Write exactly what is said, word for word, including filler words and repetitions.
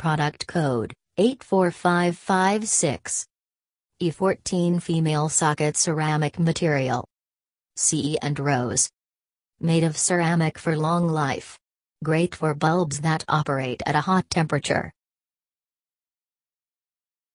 Product Code eight four five five six. E fourteen Female Socket Ceramic Material. C E and Rohs. Made of ceramic for long life. Great for bulbs that operate at a hot temperature.